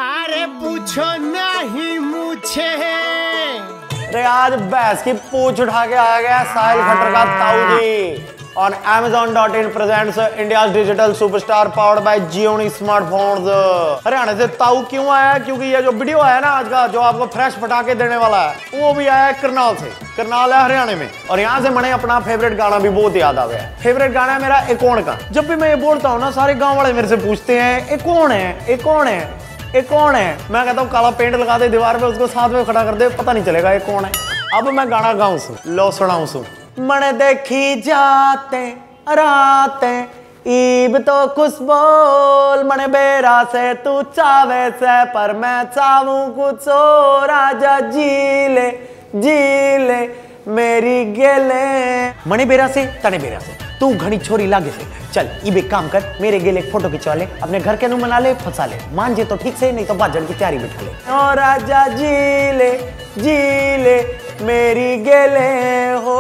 अरे पूछो नहीं मुझे। अरे आज भैंस की पूछ उठा के आ गया साहिल खट्टर का ताऊ जी on Amazon.in presents India's digital superstar powered by Gionee smartphones। Haryana से ताऊ क्यों आया है? क्योंकि ये जो वीडियो आया ना आज का, जो आपको फ्रेश पटाखे देने वाला है, वो भी आया है करनाल से। करनाल है हरियाणा में, और यहाँ से मैंने अपना फेवरेट गाना भी बहुत याद आ गया। फेवरेट गाना है मेरा ए कौन का। जब भी मैं ये बोलता हूँ ना, सारे गाँव वाले मेरे से पूछते हैं ए कौन है, ए कौन है, ए कौन है। मैं कहता हूँ काला पेंट लगा दे दीवार पे, उसको साथ में खड़ा कर दे, पता नहीं चलेगा ये कौन है। अब मैं गाना गाऊं सु, लो सुनाऊं सु। मन देखी जाते राते ईब तो कुछ बोल, मन बेरा से तू चावे से, पर मैं चाहूं कुछ और। राजा जी ले मेरी गेले। मणि बेरा से तने बेरा से तू घनी छोरी लागे से, चल इब एक काम कर, मेरे गेले एक फोटो खिंचवा ले, अपने घर के नु मना ले, फंसा ले, मान जे तो ठीक से, नहीं तो बाजन की तैयारी बिठा ले। ओ राजा जी ले मेरी गेले हो।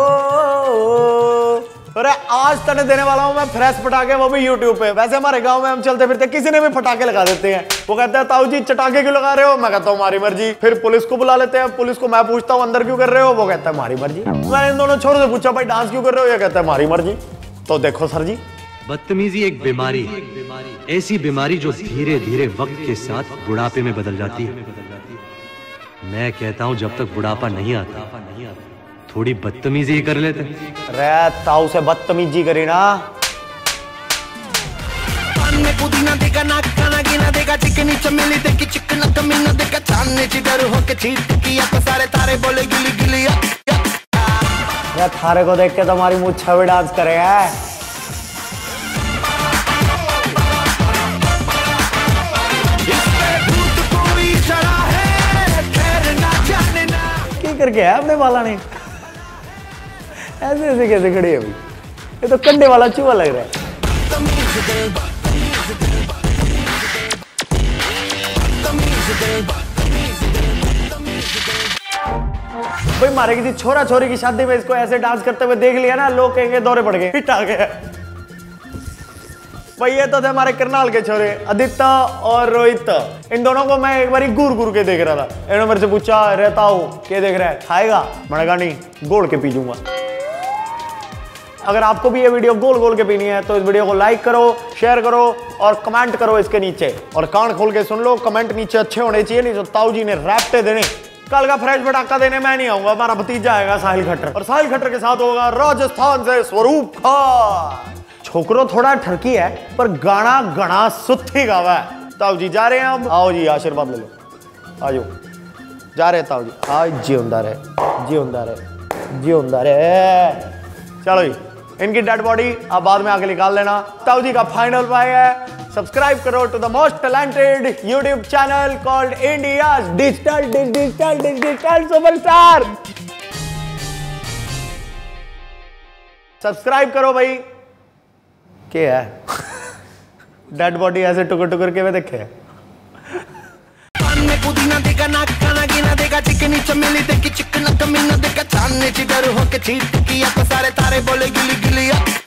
अरे आज तने देने वाला हूं मैं फ्रेश पटाखे, वो भी यूट्यूब पे। वैसे हमारे गांव में हम चलते फिरते किसी ने भी पटाखे लगा देते हैं, वो कहते हैं ताऊ जी चटाखे क्यों लगा रहे हो? मैं कहता हूँ हमारी मर्जी। फिर पुलिस को बुला लेते हैं, पुलिस को मैं पूछता हूँ अंदर क्यों कर रहे हो? वो कहता है हमारी मर्जी। मैंने इन दोनों छोरों से पूछा भाई डांस क्यों कर रहे हो? ये कहता है हमारी मर्जी। तो देखो सर जी, बदतमीजी एक बीमारी है, ऐसी बीमारी जो धीरे धीरे वक्त के साथ बुढ़ापे में बदल जाती है। मैं कहता हूं जब तक बुढ़ापा नहीं आता थोड़ी बदतमीजी ही कर लेते। अरे ताऊ से बदतमीजी करी ना। पुदीना देगा ना खाना गिना देगा, चिकनी चमेली देखी चिकना कमीना देगा, चांदने चिडर होके चीट किया तो सारे तारे बोले गिली गिली। अरे थारे को देख के तो हमारी मुँह छवे डांस करेगा। करके है अपने वाला ने ऐसे ऐसे कैसे खड़ी है अभी? ये तो कंडे वाला चूहा लग रहा है। भाई मारे किसी छोरा छोरी की शादी में इसको ऐसे डांस करते हुए देख लिया ना, लोग कहेंगे दौरे पड़ गए, हिट आ गया। भाई ये तो थे हमारे करनाल के छोरे आदित्य और रोहित। इन दोनों को मैं एक बार घूर घूर के देख रहा था। इन्होंने मेरे से पूछा रहता हूँ क्या देख रहा है, खाएगा? मैंने कहा नहीं, गोल के पी जूंगा। अगर आपको भी ये वीडियो गोल गोल के पीनी है तो इस वीडियो को लाइक करो, शेयर करो और कमेंट करो इसके नीचे, और कान खोल के सुन लो। कमेंट नीचे अच्छे होने चाहिए, नहीं तो ताऊ जी ने रैप्टे देने। कल का फ्रेश पटाखा देने मैं नहीं आऊंगा, हमारा भतीजा आएगा साहिल खट्टर, और साहिल खट्टर के साथ होगा राजस्थान से स्वरूप खान। छोकरो थोड़ा ठरकी है पर गाना गणा सुथी गावा है। ताऊ जी जा रहे हैं अब, आओ जी आशीर्वाद ले लो, आ जाओ। जा रहे ताऊ जी, आज जिंदा रहे, जिंदा रहे, जिंदा रहे। चलो जी, इनकी डेड बॉडी आप बाद में आके निकाल लेना। ताऊ जी का फाइनल बाय है, सब्सक्राइब करो to the most talented YouTube channel called India's digital superstar. Subscribe करो भाई। क्या है डेड बॉडी ऐसे टुकर टुकर के वे देखे। पुदीना देगा ना खाना गिना देगा, चिकनी चमेली देखी चिकना कमीना देगा, चांदने चिडर होके चीट किया तो सारे तारे बोले गिली गिली।